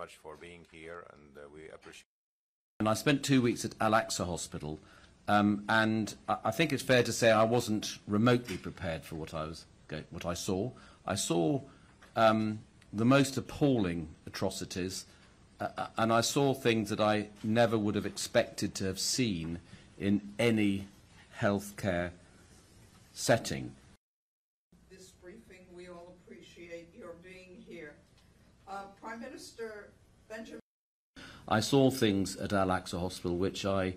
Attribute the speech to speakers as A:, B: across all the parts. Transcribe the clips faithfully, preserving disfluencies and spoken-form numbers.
A: much for being here, and uh, we appreciate.
B: And I spent two weeks at Al-Aqsa Hospital, um, and I, I think it's fair to say I wasn't remotely prepared for what I was, what I saw. I saw um, the most appalling atrocities, uh, and I saw things that I never would have expected to have seen in any healthcare setting.
C: This briefing, we all appreciate your being here. Uh, Prime Minister Benjamin.
B: I saw things at Al-Aqsa Hospital which I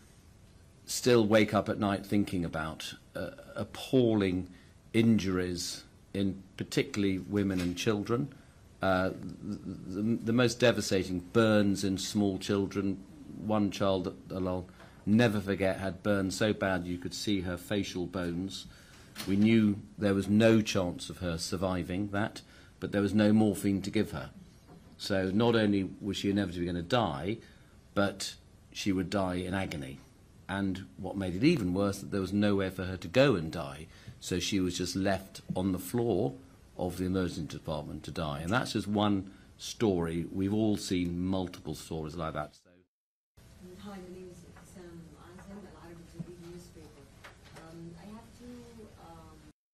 B: still wake up at night thinking about. Uh, appalling injuries in particularly women and children. Uh, the, the, the most devastating burns in small children. One child that I'll never forget had burns so bad you could see her facial bones. We knew there was no chance of her surviving that, but there was no morphine to give her. So not only was she inevitably going to die, but she would die in agony. And what made it even worse, that there was nowhere for her to go and die. So she was just left on the floor of the emergency department to die. And that's just one story. We've all seen multiple stories like that. So.
D: Hi, my name is Sam Anzan, an Arabic T V newspaper. Um, I have to... Um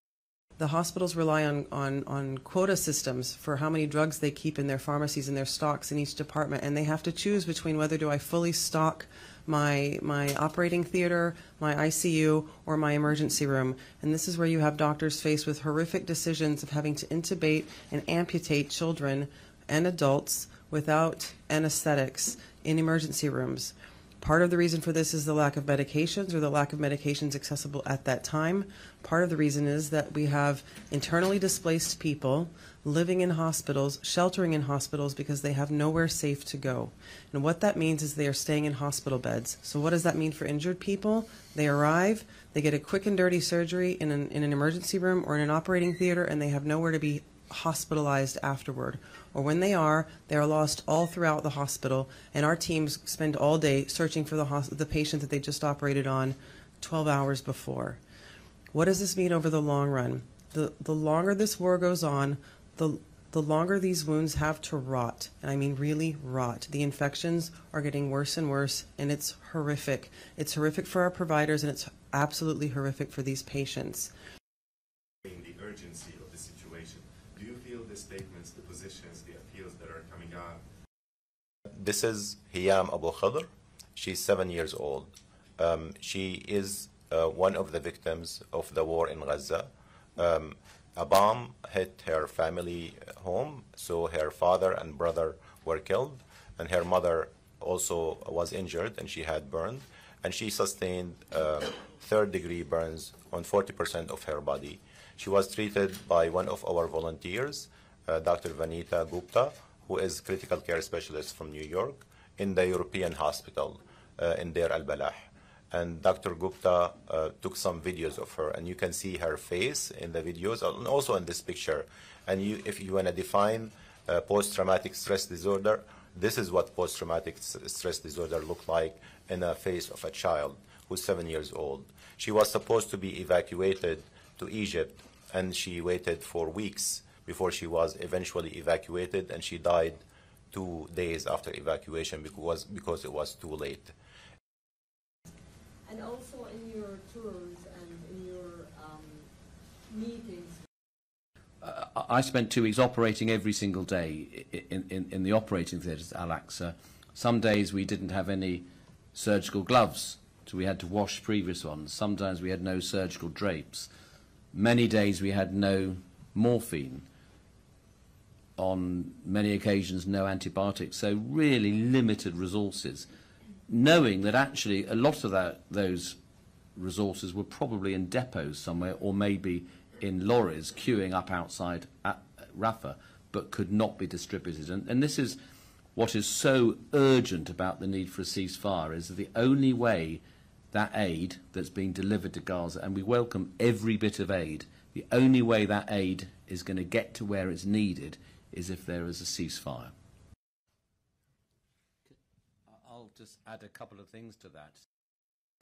E: The hospitals rely on, on, on quota systems for how many drugs they keep in their pharmacies and their stocks in each department, and they have to choose between whether do I fully stock my, my operating theater, my I C U, or my emergency room. And this is where you have doctors faced with horrific decisions of having to intubate and amputate children and adults without anesthetics in emergency rooms. Part of the reason for this is the lack of medications, or the lack of medications accessible at that time. Part of the reason is that we have internally displaced people living in hospitals, sheltering in hospitals because they have nowhere safe to go. And what that means is they are staying in hospital beds. So what does that mean for injured people? They arrive, they get a quick and dirty surgery in an, in an emergency room or in an operating theater, and they have nowhere to be hospitalized afterward. Or when they are, they are lost all throughout the hospital, and our teams spend all day searching for the, the patient that they just operated on twelve hours before. What does this mean over the long run? The, the longer this war goes on, the, the longer these wounds have to rot, and I mean really rot. The infections are getting worse and worse, and it's horrific. It's horrific for our providers, and it's absolutely horrific for these patients.
F: The urgency of the situation. Do you feel the statements, the positions, the appeals that are coming out?
A: This is Hiyam Abu Khadr. She's seven years old. Um, she is uh, one of the victims of the war in Gaza. Um, a bomb hit her family home, so her father and brother were killed, and her mother also was injured, and she had burned, and she sustained uh, third-degree burns on forty percent of her body. She was treated by one of our volunteers, uh, Doctor Vanita Gupta, who is critical care specialist from New York, in the European hospital uh, in Deir al-Balah. And Doctor Gupta uh, took some videos of her, and you can see her face in the videos, and also in this picture. And you, if you want to define uh, post-traumatic stress disorder, this is what post-traumatic stress disorder look like in the face of a child who's seven years old. She was supposed to be evacuated to Egypt, and she waited for weeks before she was eventually evacuated, and she died two days after evacuation because, because it was too late.
D: And also in your tours and in your um, meetings.
B: Uh, I spent two weeks operating every single day in, in, in the operating theatres at Al-Aqsa. Some days we didn't have any surgical gloves, so we had to wash previous ones. Sometimes we had no surgical drapes. Many days we had no morphine. On many occasions, no antibiotics. So really limited resources, knowing that actually a lot of that, those resources were probably in depots somewhere, or maybe in lorries queuing up outside at Rafah, but could not be distributed. And, and this is what is so urgent about the need for a ceasefire, is that the only way that aid that's being delivered to Gaza, and we welcome every bit of aid, the only way that aid is going to get to where it's needed is if there is a ceasefire. I'll just add a couple of things to that.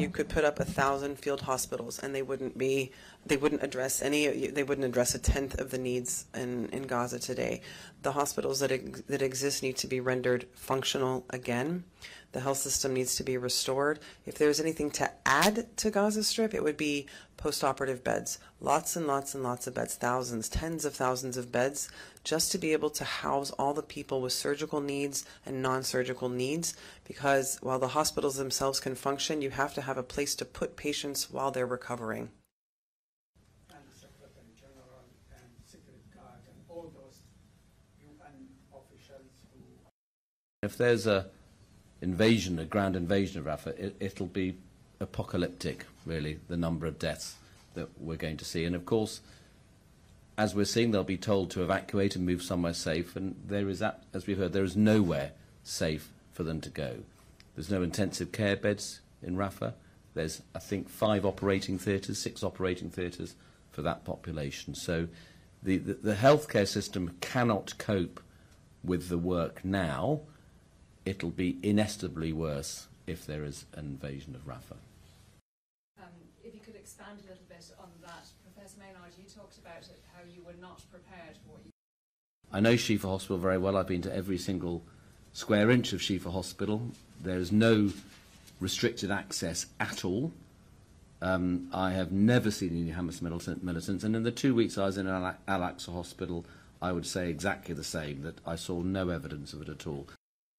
E: You could put up a thousand field hospitals, and they wouldn't be, they wouldn't address any, they wouldn't address a tenth of the needs in, in Gaza today. The hospitals that ex, that exist need to be rendered functional again. The health system needs to be restored. If there's anything to add to Gaza Strip, it would be post-operative beds. Lots and lots and lots of beds, thousands, tens of thousands of beds, just to be able to house all the people with surgical needs and non-surgical needs. Because while the hospitals themselves can function, you have to have a place to put patients while they're recovering.
G: And the Secretary General and Secret Guard and all those U N officials who...
B: If there's a invasion, a ground invasion of Rafah, it, it'll be apocalyptic, really, the number of deaths that we're going to see. And of course, as we're seeing, they'll be told to evacuate and move somewhere safe, and there is, as we've heard, there is nowhere safe for them to go. There's no intensive care beds in Rafah. There's, I think, five operating theatres, six operating theatres for that population. So the, the, the healthcare system cannot cope with the work now. It'll be inestimably worse if there is an invasion of Rafah.
H: Um, if you could expand a little bit on that. Professor Maynard, you talked about it, how you were not prepared for what you...
B: I know Shifa Hospital very well. I've been to every single square inch of Shifa Hospital. There is no restricted access at all. Um, I have never seen any Hamas militant, militants, and in the two weeks I was in Al- Al-Aqsa Hospital, I would say exactly the same, that I saw no evidence of it at all.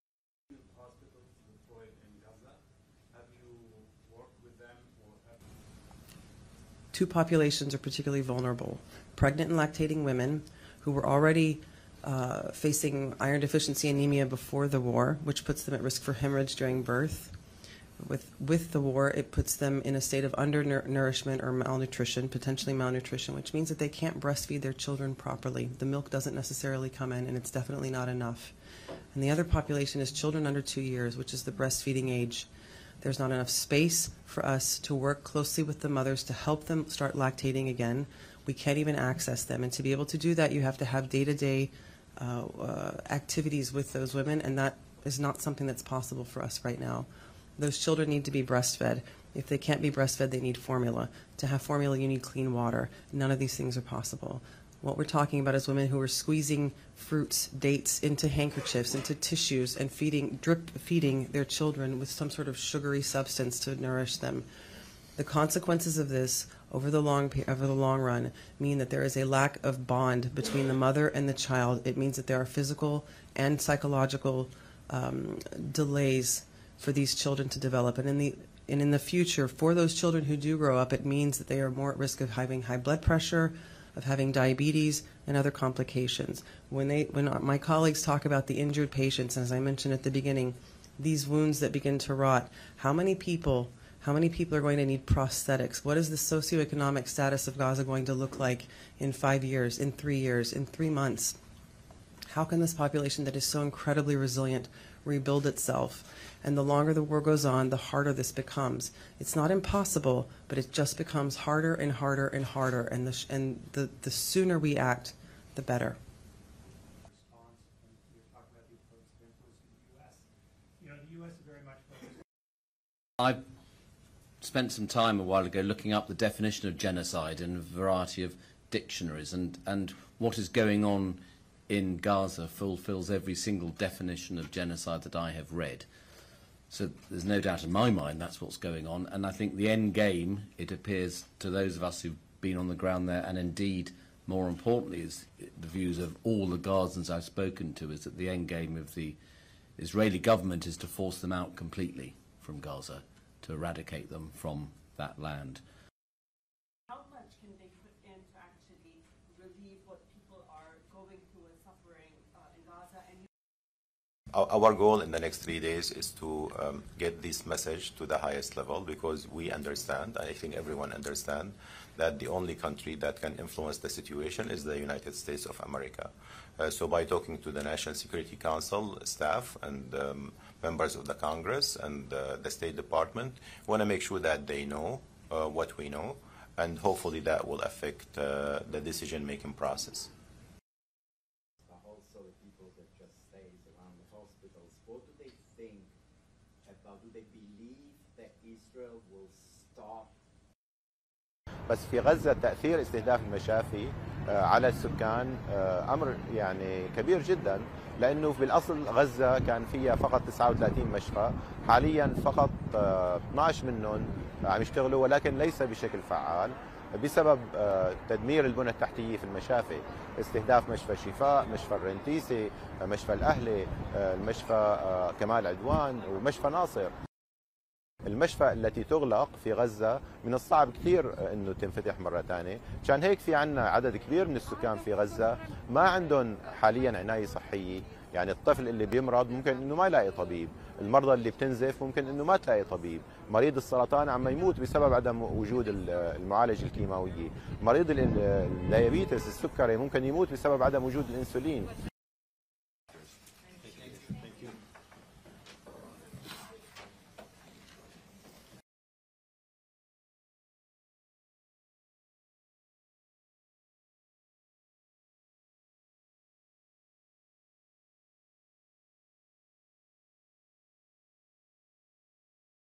E: Two populations are particularly vulnerable. Pregnant and lactating women who were already uh, facing iron deficiency anemia before the war, which puts them at risk for hemorrhage during birth. With, with the war, it puts them in a state of undernourishment or malnutrition, potentially malnutrition, which means that they can't breastfeed their children properly. The milk doesn't necessarily come in, and it's definitely not enough. And the other population is children under two years, which is the breastfeeding age. There's not enough space for us to work closely with the mothers to help them start lactating again. We can't even access them. And to be able to do that, you have to have day-to-day uh, uh, activities with those women, and that is not something that's possible for us right now. Those children need to be breastfed. If they can't be breastfed, they need formula. To have formula, you need clean water. None of these things are possible. What we're talking about is women who are squeezing fruits, dates into handkerchiefs, into tissues, and feeding, drip feeding their children with some sort of sugary substance to nourish them. The consequences of this over the long over the long run mean that there is a lack of bond between the mother and the child. It means that there are physical and psychological um, delays for these children to develop. And in the and in the future, for those children who do grow up, it means that they are more at risk of having high blood pressure, of having diabetes, and other complications. When they, when my colleagues talk about the injured patients, as I mentioned at the beginning, these wounds that begin to rot, how many people, how many people are going to need prosthetics? What is the socioeconomic status of Gaza going to look like in five years, in three years, in three months? How can this population that is so incredibly resilient rebuild itself? And the longer the war goes on, the harder this becomes. It's not impossible, but it just becomes harder and harder and harder. And the, sh and the, the sooner we act, the better.
B: I spent some time a while ago looking up the definition of genocide in a variety of dictionaries, and, and what is going on in Gaza fulfills every single definition of genocide that I have read. So there's no doubt in my mind that's what's going on, and I think the end game, it appears to those of us who've been on the ground there, and indeed, more importantly, is the views of all the Gazans I've spoken to, is that the end game of the Israeli government is to force them out completely from Gaza, to eradicate them from that land.
I: How much can they put in to actually relieve what people are going through and suffering uh, in Gaza? And
A: Our goal in the next three days is to um, get this message to the highest level, because we understand, I think everyone understands, that the only country that can influence the situation is the United States of America. Uh, so by talking to the National Security Council staff and um, members of the Congress and uh, the State Department, we want to make sure that they know uh, what we know, and hopefully that will affect uh, the decision-making process.
J: Also, the people that just stays around the hospitals, what do they think about, do they believe that Israel will stop.
A: بس في غزة تأثير استهداف المشافي على السكان أمر يعني كبير جدا، لأنه بالأصل غزة كان فيها فقط تسعة وثلاثين مشفى، حاليا فقط اثنعش منهم عم يشتغلوا ولكن ليس بشكل فعال بسبب تدمير البنى التحتية في المشافي، استهداف مشفى شفاء، مشفى الرنتيسي، مشفى الأهلي، المشفى كمال عدوان ومشفى ناصر. المشفى التي تغلق في غزة من الصعب كثير انه تنفتح مرة ثانية، عشان هيك في عنا عدد كبير من السكان في غزة ما عندهم حاليا عناية صحية، يعني الطفل اللي بيمرض ممكن انه ما يلاقي طبيب، المرضى اللي بتنزف ممكن انه ما تلاقي طبيب، مريض السرطان عم يموت بسبب عدم وجود المعالجة الكيماوية، مريض الديابيتس السكري ممكن يموت بسبب عدم وجود الانسولين.